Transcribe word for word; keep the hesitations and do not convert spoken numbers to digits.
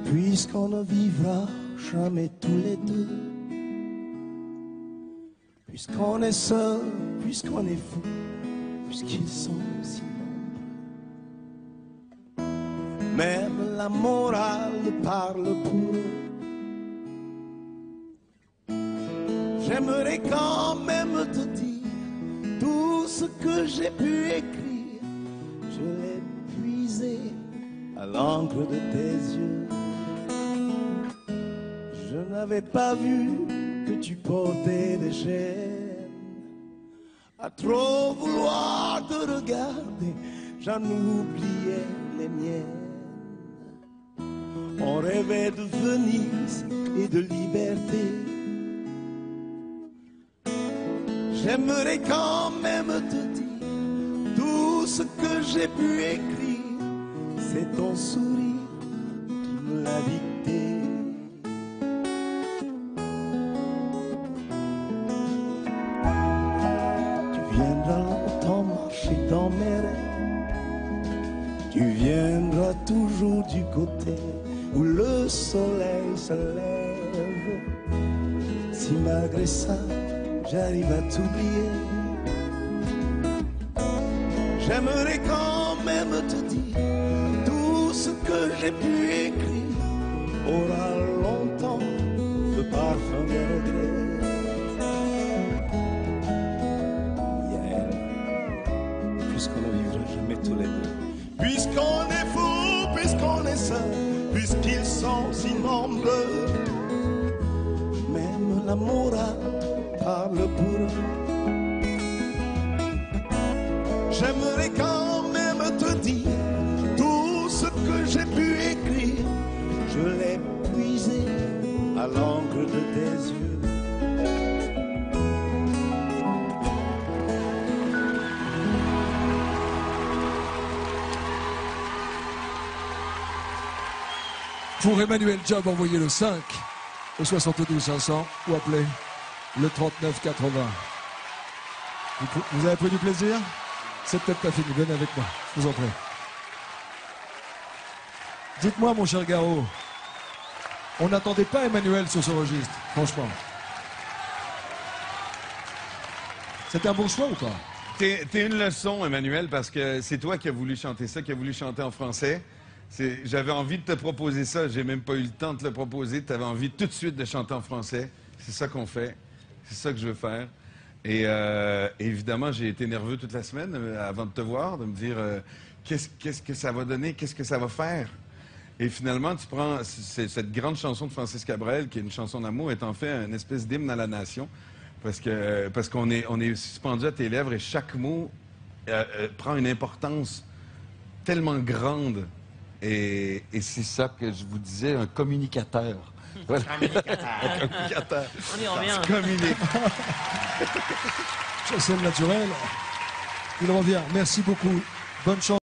Puisqu'on ne vivra jamais tous les deux, puisqu'on est seul, puisqu'on est fou, puisqu'ils sont si bons. Même la morale parle pour eux. J'aimerais quand même te dire tout ce que j'ai pu écrire. Je l'ai puisé à l'encre de tes yeux. Je n'avais pas vu que tu portais des chaînes. À trop vouloir te regarder, j'en oubliais les miennes. On rêvait de Venise et de liberté. J'aimerais quand même te dire tout ce que j'ai pu écrire. C'est ton sourire qui me l'a dicté. Tu viendras longtemps marcher dans mes rêves. Tu viendras toujours du côté où le soleil se lève. Si malgré ça j'arrive à t'oublier, j'aimerais quand même te dire tout ce que j'ai pu écrire aura longtemps le parfum des regrets. Yeah. Puisqu'on ne vivra jamais tous les deux, puisqu'on est fou, puisqu'on est seul, puisqu'ils sont si nombreux, même la morale parle pour eux. J'aimerais quand même te dire tout ce que j'ai pu écrire. Je l'ai puisé à l'encre de tes yeux. Pour Emmanuel Job, envoyez le cinq au soixante-douze cinq cents ou appelez le trente-neuf quatre-vingts. Vous, vous avez pris du plaisir? C'est peut-être pas fini, venez avec moi, je vous en prie. Dites-moi, mon cher Garo, on n'attendait pas Emmanuel sur ce registre, franchement. C'était un bon choix ou pas? T'es, t'es une leçon, Emmanuel, parce que c'est toi qui as voulu chanter ça, qui as voulu chanter en français. J'avais envie de te proposer ça, j'ai même pas eu le temps de te le proposer. Tu avais envie tout de suite de chanter en français. C'est ça qu'on fait. C'est ça que je veux faire. Et euh, évidemment, j'ai été nerveux toute la semaine euh, avant de te voir, de me dire euh, qu'est-ce, qu'est-ce que ça va donner, qu'est-ce que ça va faire. Et finalement, tu prends cette grande chanson de Francis Cabrel, qui est une chanson d'amour, est en fait une espèce d'hymne à la nation, parce que parce qu'on est, on est suspendu à tes lèvres et chaque mot euh, euh, prend une importance tellement grande. Et, et c'est ça que je vous disais, un communicateur. Voilà. Communicateur. Un communicateur. On y revient. Communique. C'est le naturel. Il revient. Merci beaucoup. Bonne chance.